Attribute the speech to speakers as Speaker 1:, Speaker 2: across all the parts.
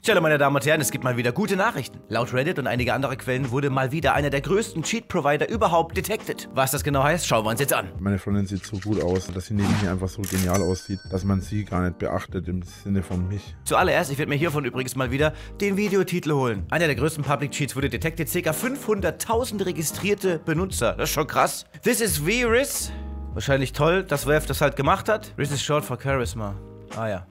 Speaker 1: Tja, meine Damen und Herren, es gibt mal wieder gute Nachrichten. Laut Reddit und einige andere Quellen wurde mal wieder einer der größten Cheat-Provider überhaupt detected. Was das genau heißt, schauen wir uns jetzt an.
Speaker 2: Meine Freundin sieht so gut aus, dass sie neben mir einfach so genial aussieht, dass man sie gar nicht beachtet im Sinne von mich.
Speaker 1: Zuallererst, ich werde mir hiervon übrigens mal wieder den Videotitel holen. Einer der größten Public Cheats wurde detected, ca. 500.000 registrierte Benutzer. Das ist schon krass. This is V-Riz. Wahrscheinlich toll, dass Valve das halt gemacht hat. Riz is short for Charisma. Ah ja.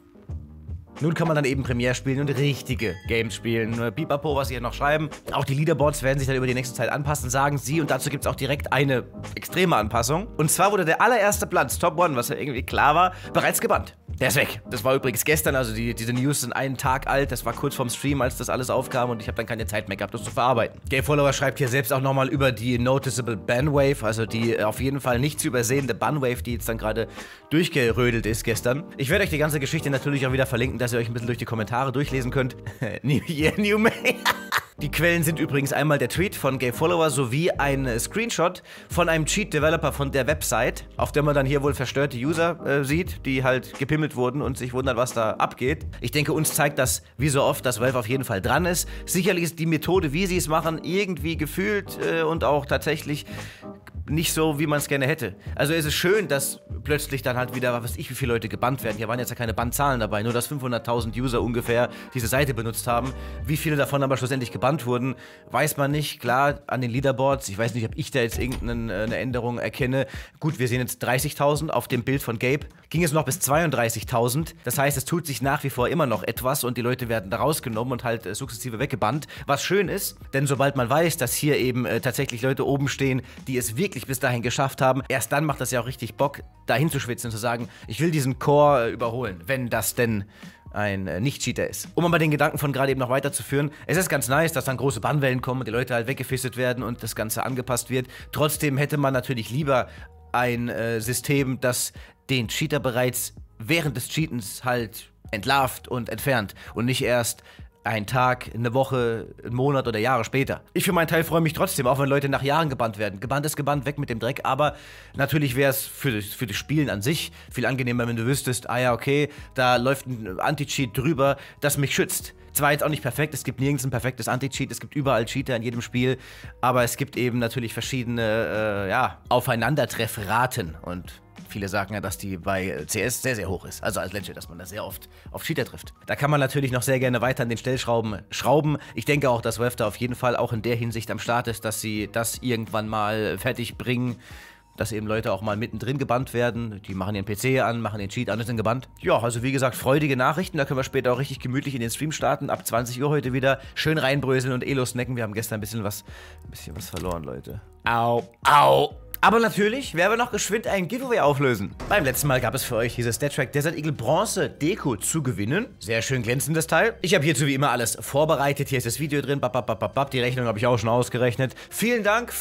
Speaker 1: Nun kann man dann eben Premiere spielen und richtige Games spielen. Pipapo, was sie hier noch schreiben. Auch die Leaderboards werden sich dann über die nächste Zeit anpassen, sagen sie. Und dazu gibt es auch direkt eine extreme Anpassung. Und zwar wurde der allererste Platz, Top 1, was ja irgendwie klar war, bereits gebannt. Der ist weg. Das war übrigens gestern, also diese News sind einen Tag alt. Das war kurz vorm Stream, als das alles aufkam und ich habe dann keine Zeit mehr gehabt, das zu verarbeiten. GameFollower schreibt hier selbst auch nochmal über die Noticeable Banwave, also die auf jeden Fall nicht zu übersehende Banwave, die jetzt dann gerade durchgerödelt ist gestern. Ich werde euch die ganze Geschichte natürlich auch wieder verlinken, dass ihr euch ein bisschen durch die Kommentare durchlesen könnt. New Year, New May. Die Quellen sind übrigens einmal der Tweet von GameFollower sowie ein Screenshot von einem Cheat-Developer von der Website, auf der man dann hier wohl verstörte User sieht, die halt gepimmelt wurden und sich wundern, was da abgeht. Ich denke, uns zeigt das, wie so oft, dass Valve auf jeden Fall dran ist. Sicherlich ist die Methode, wie sie es machen, irgendwie gefühlt und auch tatsächlich nicht so, wie man es gerne hätte. Also es ist schön, dass plötzlich dann halt wieder, was weiß ich, wie viele Leute gebannt werden. Hier waren jetzt ja keine Bandzahlen dabei, nur dass 500.000 User ungefähr diese Seite benutzt haben. Wie viele davon aber schlussendlich gebannt wurden, weiß man nicht. Klar, an den Leaderboards, ich weiß nicht, ob ich da jetzt irgendeine Änderung erkenne. Gut, wir sehen jetzt 30.000 auf dem Bild von Gabe. Ging es noch bis 32.000. Das heißt, es tut sich nach wie vor immer noch etwas und die Leute werden da rausgenommen und halt sukzessive weggebannt. Was schön ist, denn sobald man weiß, dass hier eben tatsächlich Leute oben stehen, die es wirklich bis dahin geschafft haben, erst dann macht das ja auch richtig Bock, dahin zu schwitzen und zu sagen, ich will diesen Core überholen, wenn das denn ein Nicht-Cheater ist. Um aber den Gedanken von gerade eben noch weiterzuführen, es ist ganz nice, dass dann große Bannwellen kommen und die Leute halt weggefistet werden und das Ganze angepasst wird. Trotzdem hätte man natürlich lieber ein System, das den Cheater bereits während des Cheatens halt entlarvt und entfernt und nicht erst ein Tag, eine Woche, einen Monat oder Jahre später. Ich für meinen Teil freue mich trotzdem, auch wenn Leute nach Jahren gebannt werden. Gebannt ist gebannt, weg mit dem Dreck, aber natürlich wäre es für das Spielen an sich viel angenehmer, wenn du wüsstest, ah ja, okay, da läuft ein Anti-Cheat drüber, das mich schützt. Zwar jetzt auch nicht perfekt, es gibt nirgends ein perfektes Anti-Cheat, es gibt überall Cheater in jedem Spiel, aber es gibt eben natürlich verschiedene, Aufeinandertreffraten und viele sagen ja, dass die bei CS sehr, sehr hoch ist. Also als Legend, dass man da sehr oft auf Cheater trifft. Da kann man natürlich noch sehr gerne weiter an den Stellschrauben schrauben. Ich denke auch, dass Valve da auf jeden Fall auch in der Hinsicht am Start ist, dass sie das irgendwann mal fertig bringen, dass eben Leute auch mal mittendrin gebannt werden. Die machen ihren PC an, machen den Cheat an und sind gebannt. Ja, also wie gesagt, freudige Nachrichten. Da können wir später auch richtig gemütlich in den Stream starten. Ab 20 Uhr heute wieder. Schön reinbröseln und Elo snacken. Wir haben gestern ein bisschen was verloren, Leute. Au, au. Aber natürlich werden wir noch geschwind ein Giveaway auflösen. Beim letzten Mal gab es für euch dieses StatTrak Desert Eagle Bronze Deko zu gewinnen. Sehr schön glänzendes Teil. Ich habe hierzu wie immer alles vorbereitet. Hier ist das Video drin. Die Rechnung habe ich auch schon ausgerechnet. Vielen Dank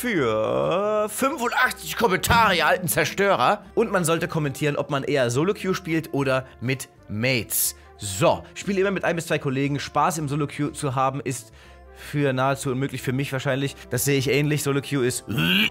Speaker 1: für 85 Kommentare, ihr alten Zerstörer. Und man sollte kommentieren, ob man eher Solo-Queue spielt oder mit Mates. So, spiele immer mit 1 bis 2 Kollegen. Spaß im Solo-Queue zu haben ist für nahezu unmöglich, für mich wahrscheinlich. Das sehe ich ähnlich. Solo-Queue ist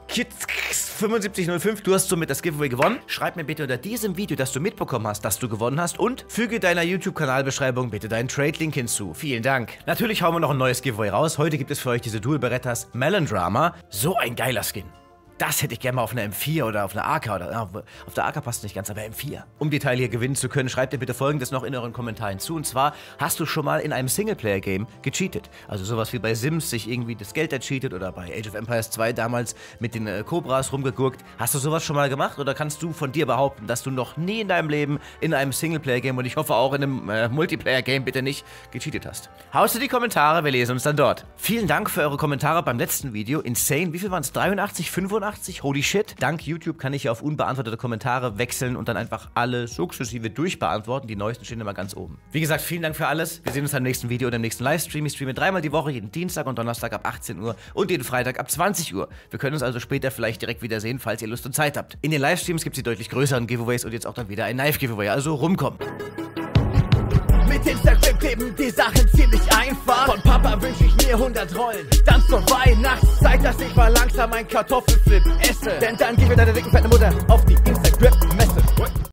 Speaker 1: Kids7505. Du hast somit das Giveaway gewonnen. Schreib mir bitte unter diesem Video, dass du mitbekommen hast, dass du gewonnen hast und füge deiner YouTube-Kanalbeschreibung bitte deinen Trade-Link hinzu. Vielen Dank. Natürlich hauen wir noch ein neues Giveaway raus. Heute gibt es für euch diese Dual Berettas Melodrama. So ein geiler Skin. Das hätte ich gerne mal auf einer M4 oder auf einer AK oder auf der AK passt nicht ganz, aber M4. Um die Teile hier gewinnen zu können, schreibt ihr bitte Folgendes noch in euren Kommentaren zu. Und zwar, hast du schon mal in einem Singleplayer-Game gecheatet? Also sowas wie bei Sims sich irgendwie das Geld ercheatet oder bei Age of Empires 2 damals mit den Cobras rumgegurkt. Hast du sowas schon mal gemacht oder kannst du von dir behaupten, dass du noch nie in deinem Leben in einem Singleplayer-Game und ich hoffe auch in einem Multiplayer-Game bitte nicht gecheatet hast? Haust du die Kommentare, wir lesen uns dann dort. Vielen Dank für eure Kommentare beim letzten Video. Insane, wie viel waren es? 83, 85? Holy shit. Dank YouTube kann ich ja auf unbeantwortete Kommentare wechseln und dann einfach alle sukzessive durchbeantworten. Die neuesten stehen immer ganz oben. Wie gesagt, vielen Dank für alles. Wir sehen uns beim nächsten Video oder im nächsten Livestream. Ich streame 3-mal die Woche, jeden Dienstag und Donnerstag ab 18 Uhr und jeden Freitag ab 20 Uhr. Wir können uns also später vielleicht direkt wiedersehen, falls ihr Lust und Zeit habt. In den Livestreams gibt es die deutlich größeren Giveaways und jetzt auch dann wieder ein Knife-Giveaway. Also rumkommen.
Speaker 3: Mit Instagram kleben die Sachen ziemlich einfach. Von Papa wünsch ich mir 100 Rollen. Dann zur Weihnachtszeit, dass ich mal langsam ein Kartoffelflip esse. Denn dann gib mir deine dicken fette Mutter auf die Instagram-Messe.